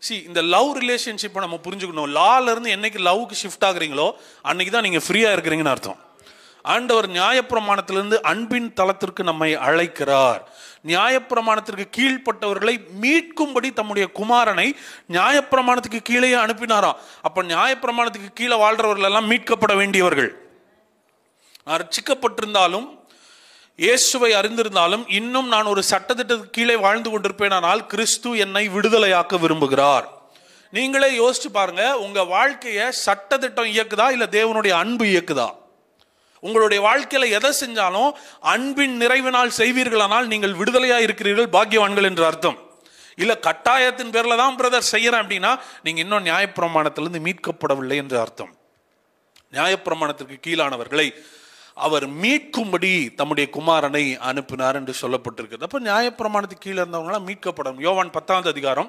இந்த லவ் ரிலேஷன்ஷிப்பை நம்ம புரிஞ்சுக்கணும். லால இருந்து என்னைக்கு லவ்க்கு ஷிஃப்ட் ஆகுறீங்களோ அன்னைக்கு தான் நீங்க ஃப்ரீயா இருக்கிறீங்கன்னு அர்த்தம். ஆண்டவர் நியாயப்பிரமாணத்திலிருந்து அன்பின் தளத்திற்கு நம்மை அழைக்கிறார். நியாயப்பிரமாணத்திற்கு கீழ்ப்பட்டவர்களை மீட்கும்படி தம்முடைய குமாரனை நியாயப்பிரமாணத்துக்கு கீழே அனுப்பினாராம். அப்ப நியாயப்பிரமாணத்துக்கு கீழே வாழ்றவர்கள் எல்லாம் மீட்கப்பட வேண்டியவர்கள். ரட்சிக்கப்பட்டிருந்தாலும் இயேசுவை அறிந்திருந்தாலும் இன்னும் நான் ஒரு சட்டத்திட்டத்துக்கு கீழே வாழ்ந்து கொண்டிருப்பேனால் கிறிஸ்து என்னை விடுதலையாக்க விரும்புகிறார். நீங்களே யோசிச்சு பாருங்க, உங்க வாழ்க்கைய சட்டத்திட்டம் இயக்குதா இல்ல தேவனுடைய அன்பு இயக்குதா? உங்களுடைய வாழ்க்கையில எதை செஞ்சாலும் அன்பின் நிறைவினால் செய்வீர்களானால் நீங்கள் விடுதலையா இருக்கிறீர்கள், பாக்கியவான்கள் என்று அர்த்தம். இல்ல கட்டாயத்தின் பேர்ல தான் பிரதர் செய்யறேன் அப்படின்னா நீங்க இன்னும் நியாயப்பிரமாணத்திலிருந்து மீட்கப்படவில்லை என்று அர்த்தம். நியாயப்பிரமாணத்திற்கு கீழானவர்களை அவர் மீட்கும்படி தம்முடைய குமாரனை அனுப்பினார் என்று சொல்லப்பட்டிருக்கிறது. அப்ப நியாயப்பிரமாணத்துக்கு கீழே இருந்தவங்களாம் மீட்கப்படும். யோவான் 10ஆம் அதிகாரம்.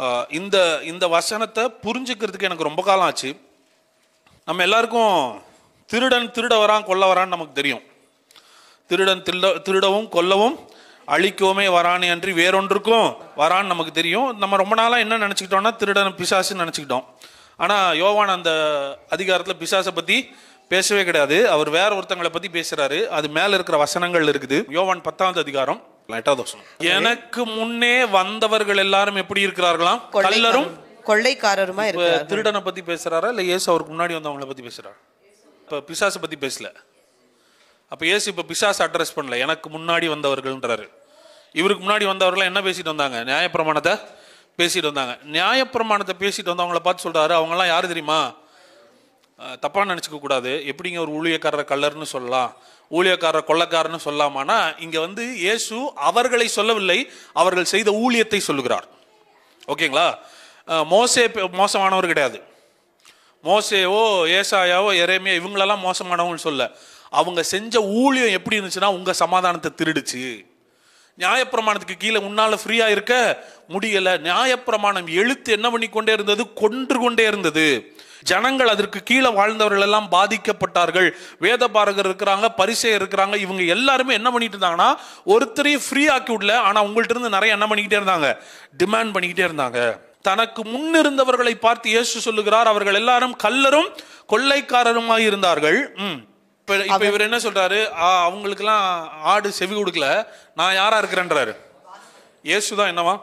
இந்த வசனத்தை புரிஞ்சுக்கிறதுக்கு எனக்கு ரொம்ப காலம் ஆச்சு. நம்ம எல்லாருக்கும் திருடன் திருட வரான் கொல்ல வரான்னு நமக்கு தெரியும். திருடன் திருடவும் கொல்லவும் அழிக்கவுமே வரானே அன்றி வேறொன்றுக்கும் வரான்னு நமக்கு தெரியும். நம்ம ரொம்ப நாளா என்ன நினைச்சுக்கிட்டோம்னா திருடன் பிசாசுன்னு நினைச்சுக்கிட்டோம். ஆனா யோவான் அந்த அதிகாரத்துல பிசாசை பத்தி பேசவே கிடையாது. அவர் வேற ஒருத்தங்களை பத்தி பேசுறாரு. அது மேல இருக்கிற வசனங்கள் இருக்குது. யோவான் 10ஆம் அதிகாரம் 8வது வசனம். எனக்கு முன்னே வந்தவர்கள் எல்லாரும் எப்படி இருக்கிறார்களாம்? கள்ளரும் கொள்ளைக்காரருமா இருக்கிறார்கள். திருடனை பத்தி பேசுறாரா இல்ல இயேசு அவருக்கு முன்னாடி வந்தவங்களை பத்தி பேசுறாரு? இப்ப பிசாசை பத்தி பேசல. அப்ப இயேசு இப்ப பிசாசை அட்ரஸ் பண்ணல, எனக்கு முன்னாடி வந்தவர்கள்ன்றாரு. இவருக்கு முன்னாடி வந்தவர்கள் என்ன பேசிட்டு வந்தாங்க? நியாயப்பிரமாணத்தை பேசிட்டு வந்தாங்க. நியாயப்பிரமாணத்தை பேசிட்டு வந்தவங்களை பார்த்து சொல்றாரு, அவங்க எல்லாம் யாரு தெரியுமா? தப்பா நினைச்சுக்க கூடாது. எப்படிங்க ஒரு ஊழியக்காரர் கள்ளர்னு சொல்லலாம், ஊழியக்காரர் கொள்ளக்காரன்னு சொல்லலாமானா, இங்க இயேசு அவர்களை சொல்லவில்லை, அவர்கள் செய்த ஊழியத்தை சொல்லுகிறார். ஓகேங்களா? மோசே மோசமானவர் கிடையாது. மோசேவோ ஏசாயாவோ எரேமியா இவங்களெல்லாம் மோசமானவங்க சொல்ல. அவங்க செஞ்ச ஊழியம் எப்படி இருந்துச்சுன்னா உங்க சமாதானத்தை திருடுச்சு. நியாயப்பிரமாணத்துக்கு கீழே உன்னால ஃப்ரீயா இருக்க முடியல. நியாயப்பிரமாணம் எழுத்து என்ன பண்ணி கொண்டே இருந்தது? கொன்று கொண்டே இருந்தது. ஜனங்கள் அதற்கு கீழே வாழ்ந்தவர்கள் எல்லாம் பாதிக்கப்பட்டார்கள். வேத பாரகர் இருக்கிறாங்க, பரிசேயர் இருக்கிறாங்க. இவங்க எல்லாருமே என்ன பண்ணிட்டு இருந்தாங்கன்னா ஒருத்தரையும் ஃப்ரீ ஆக்கி விடல. ஆனா உங்கள்ட்ட இருந்து நிறைய என்ன பண்ணிக்கிட்டே இருந்தாங்க? டிமாண்ட் பண்ணிக்கிட்டே இருந்தாங்க. தனக்கு முன்னிருந்தவர்களை பார்த்து இயேசு சொல்லுகிறார், அவர்கள் எல்லாரும் கள்ளரும் கொள்ளைக்காரருமாய் இருந்தார்கள். இப்ப இவர் என்ன சொல்றாரு? அவங்களுக்கு எல்லாம் ஆடு செவி கொடுக்கல, நான் யாரா இருக்கிறேன்றாரு. இயேசுதான் என்னவா?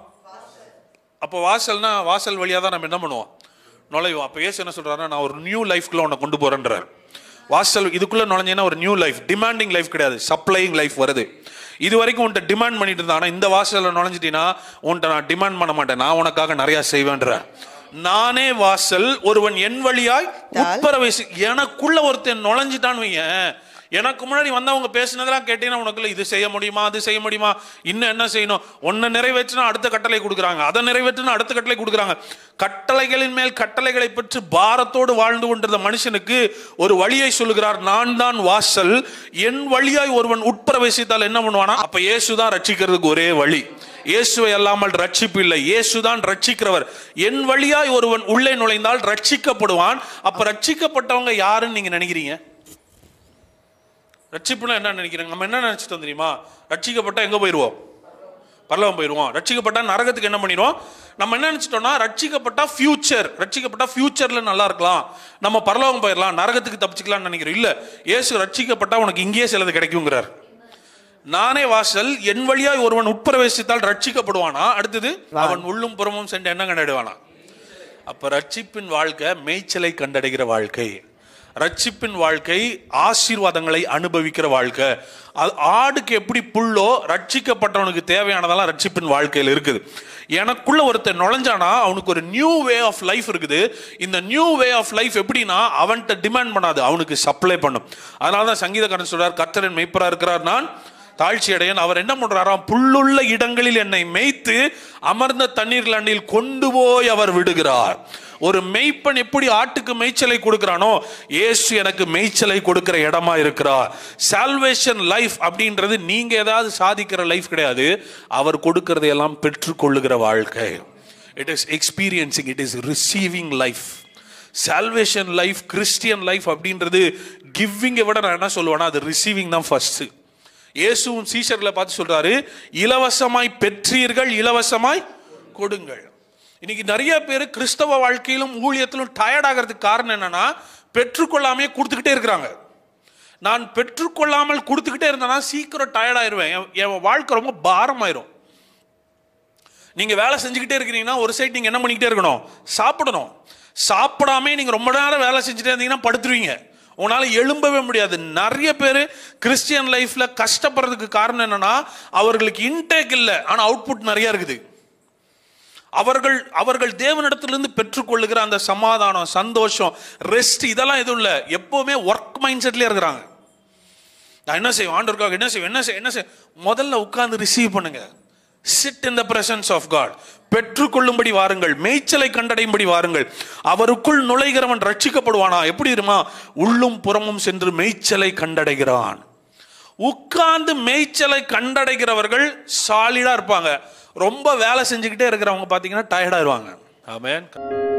அப்போ வாசல்னா வாசல் வழியா தான் நம்ம என்ன பண்ணுவோம்? நுழைவோம். அப்ப இயேசு என்ன சொல்றாரு? நான் ஒரு நியூ லைஃப்குள்ள உன்னை கொண்டு போறேன்றார். வாசல் இதுக்குள்ள நுழைஞ்சேன்னா ஒரு நியூ லைஃப், டிமாண்டிங் லைஃப் கிடையாது, சப்ளையிங் லைஃப் வருது. இது வரைக்கும் உன்ட்ட டிமாண்ட் பண்ணிட்டு இருந்தா, இந்த வாசல்ல நுழைஞ்சிட்டீங்கன்னா உன்ட்ட நான் டிமாண்ட் பண்ண மாட்டேன், நான் உனக்காக நிறைய செய்வேன்ற. நானே வாசல், ஒருவன் என் வழியாய் உட்பிரவேசி. எனக்குள்ள ஒருத்தன் நுழைஞ்சிட்டான்னு வைங்க, எனக்கு முன்னாடி வந்தவங்க பேசினதெல்லாம் கேட்டீங்கன்னா உனக்குள்ள இது செய்ய முடியுமா, அது செய்ய முடியுமா, இன்னும் என்ன செய்யணும், ஒன்னை நிறைவேற்றினா அடுத்த கட்டளை கொடுக்குறாங்க, அதை நிறைவேற்றினா அடுத்த கட்டளை கொடுக்குறாங்க. கட்டளைகளின் மேல் கட்டளைகளை பெற்று பாரத்தோடு வாழ்ந்து கொண்டிருந்த மனுஷனுக்கு ஒரு வழியை சொல்லுகிறார், நான் தான் வாசல், என் வழியாய் ஒருவன் உட்பிரவேசித்தால் என்ன பண்ணுவானா? அப்ப இயேசுதான் ரட்சிக்கிறதுக்கு ஒரே வழி. இயேசுவை அல்லாமல் ரட்சிப்பு இல்லை, இயேசுதான் ரட்சிக்கிறவர். என் வழியாய் ஒருவன் உள்ளே நுழைந்தால் ரட்சிக்கப்படுவான். அப்ப ரட்சிக்கப்பட்டவங்க யாருன்னு நீங்க நினைக்கிறீங்க? ரட்சிப்புனா என்ன நினைக்கிறீங்க? நம்ம என்ன நினைச்சிட்டோம் தெரியுமா? ரட்சிக்கப்பட்டா எங்க போயிடுவோம்? பரலோகம் போயிடுவோம். ரட்சிக்கப்பட்டா நரகத்துக்கு என்ன பண்ணிடுவோம்? நம்ம என்ன நினைச்சிட்டோம்னா ரட்சிக்கப்பட்டா ஃபியூச்சர், ரட்சிக்கப்பட்டா ஃபியூச்சர்ல நல்லா இருக்கலாம், நம்ம பரலோகம் போயிடலாம், நரகத்துக்கு தப்பிச்சுக்கலாம்னு நினைக்கிறோம். இல்ல, இயேசு ரட்சிக்கப்பட்டா உனக்கு இங்கேயே சிலது கிடைக்குங்கிறார். நானே வாசல், என் வழியாய் ஒருவன் உட்பிரவேசித்தால் ரட்சிக்கப்படுவானா, அடுத்தது அவன் உள்ளும் புறமும் சென்று என்ன கண்டடைவானா? அப்ப ரட்சிப்பின் வாழ்க்கை மேய்ச்சலை கண்டடைகிற வாழ்க்கை. ரட்சிப்பின் வாழ்க்கை ஆசீர்வாதங்களை அனுபவிக்கிற வாழ்க்கை. ஆடுக்கு எப்படி புல்லோ ரட்சிக்கப்பட்டவனுக்கு தேவையானதெல்லாம் ரட்சிப்பின் வாழ்க்கையில் இருக்குது. எனக்குள்ள ஒருத்தர் நுழைஞ்சானா அவனுக்கு ஒரு நியூ வே ஆஃப் லைஃப் இருக்குது. இந்த நியூ வே ஆஃப் லைஃப் எப்படின்னா அவன்கிட்ட டிமாண்ட் பண்ணாது, அவனுக்கு சப்ளை பண்ணும். அதனாலதான் சங்கீதக்காரன் சொல்றார், கர்த்தரின் மேய்ப்பரா இருக்கிறார், நான் தாழ்ச்சி அடையன். அவர் என்ன பண்றாராம்? புல்லுள்ள இடங்களில் என்னை மேய்த்து அமர்ந்த தண்ணீர் அண்டையில் கொண்டு போய் அவர் விடுகிறார். ஒரு மேய்ப்பன் எப்படி ஆட்டுக்கு மேய்ச்சலை கொடுக்கிறானோ, இயேசு எனக்கு மேய்ச்சலை கொடுக்கிற இடமா இருக்கிறார். சால்வேஷன் லைஃப் அப்படின்றது நீங்க ஏதாவது சாதிக்கிற லைஃப் கிடையாது, அவர் கொடுக்கறதையெல்லாம் பெற்றுக்கொள்ளுகிற வாழ்க்கை. It is experiencing, it is receiving life. Salvation life, Christian life அப்படின்றது கிவிங்கை விட நான் என்ன சொல்லுவேன்னா அது ரிசீவிங் தான் ஃபர்ஸ்ட். இயேசுவும் சீஷர்களை பார்த்து சொல்றாரு, இலவசமாய் பெற்றீர்கள், இலவசமாய் கொடுங்கள். இன்னைக்கு நிறைய பேர் கிறிஸ்தவ வாழ்க்கையிலும் ஊழியத்திலும் டயர்ட் ஆகிறதுக்கு காரணம் என்னன்னா, பெற்றுக்கொள்ளாமே கொடுத்துக்கிட்டே இருக்கிறாங்க. நான் பெற்றுக்கொள்ளாமல் கொடுத்துக்கிட்டே இருந்தேன்னா சீக்கிரம் டயர்ட் ஆயிடுவேன், என் வாழ்க்கை ரொம்ப பாரமாயிரும். நீங்க வேலை செஞ்சுக்கிட்டே இருக்கிறீங்கன்னா ஒரு சைடு நீங்க என்ன பண்ணிக்கிட்டே இருக்கணும், சாப்பிடணும். சாப்பிடாமே நீங்க ரொம்ப நேரம் வேலை செஞ்சுட்டே இருந்தீங்கன்னா படுத்துருவீங்க, உங்களால எழும்பவே முடியாது. நிறைய பேர் கிறிஸ்டியன் லைஃப்ல கஷ்டப்படுறதுக்கு காரணம் என்னன்னா, அவர்களுக்கு இன்டேக் இல்லை, ஆனா அவுட்புட் நிறைய இருக்குது. அவர்கள் தேவனிடத்திலிருந்து பெற்றுக்கொள்ளுகிற அந்த சமாதானம், சந்தோஷம், ரெஸ்ட் இதெல்லாம் எதுவும் இல்லை. எப்பவுமே ஒர்க் மைண்ட் செட்லயே இருக்கிறாங்க. நான் என்ன செய்வேன், ஆண்டவருக்காக என்ன செய்வேன், முதல்ல உட்கார்ந்து ரிசீவ் பண்ணுங்க. Sit in the presence of God. பெற்றுக்கொள்ளும்படி வாருங்கள், மேய்ச்சலை கண்டடையும்படி வாருங்கள். அவருக்குள் நுழைகிறவன் ரட்சிக்கப்படுவானா? எப்படி இருமா, உள்ளும் புறமும் சென்று மேய்ச்சலை கண்டடைகிறான். உட்கார்ந்து மேய்ச்சலை கண்டடைகிறவர்கள் சாலிடா இருப்பாங்க. ரொம்ப வேலை செஞ்சுக்கிட்டே இருக்கிறவங்க பாத்தீங்கன்னா டயர்டா இருவாங்க. ஆமென்.